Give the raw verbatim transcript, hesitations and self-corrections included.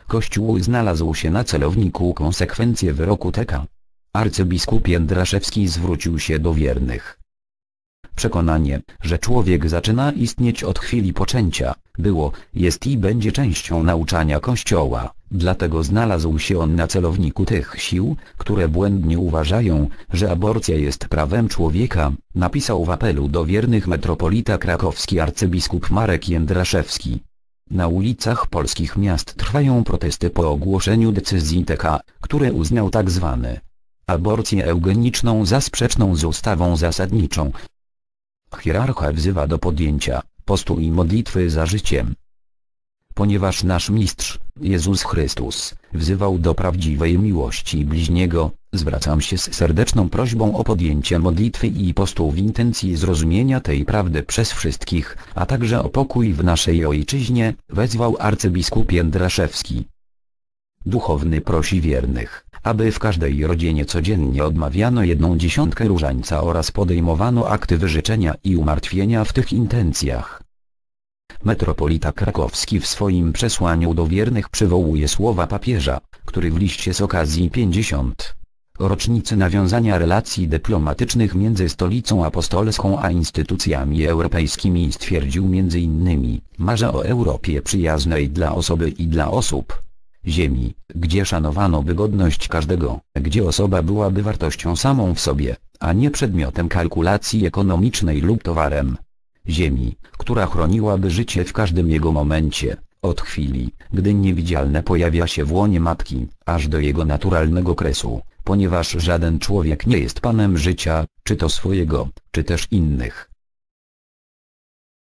Kościół znalazł się na celowniku konsekwencje wyroku T K. Arcybiskup Jędraszewski zwrócił się do wiernych. Przekonanie, że człowiek zaczyna istnieć od chwili poczęcia, było, jest i będzie częścią nauczania Kościoła, dlatego znalazł się on na celowniku tych sił, które błędnie uważają, że aborcja jest prawem człowieka, napisał w apelu do wiernych metropolita krakowski arcybiskup Marek Jędraszewski. Na ulicach polskich miast trwają protesty po ogłoszeniu decyzji T K, które uznał tzw. aborcję eugeniczną za sprzeczną z ustawą zasadniczą. Hierarcha wzywa do podjęcia postu i modlitwy za życiem. Ponieważ nasz Mistrz, Jezus Chrystus, wzywał do prawdziwej miłości bliźniego, zwracam się z serdeczną prośbą o podjęcie modlitwy i postu w intencji zrozumienia tej prawdy przez wszystkich, a także o pokój w naszej ojczyźnie, wezwał arcybiskup Jędraszewski. Duchowny prosi wiernych, aby w każdej rodzinie codziennie odmawiano jedną dziesiątkę różańca oraz podejmowano akty wyrzeczenia i umartwienia w tych intencjach. Metropolita krakowski w swoim przesłaniu do wiernych przywołuje słowa papieża, który w liście z okazji pięćdziesiątej rocznicy nawiązania relacji dyplomatycznych między Stolicą Apostolską a instytucjami europejskimi stwierdził między innymi, marzę o Europie przyjaznej dla osoby i dla osób Ziemi, gdzie szanowano by godność każdego, gdzie osoba byłaby wartością samą w sobie, a nie przedmiotem kalkulacji ekonomicznej lub towarem. Ziemi, która chroniłaby życie w każdym jego momencie, od chwili, gdy niewidzialne pojawia się w łonie matki, aż do jego naturalnego kresu, ponieważ żaden człowiek nie jest panem życia, czy to swojego, czy też innych.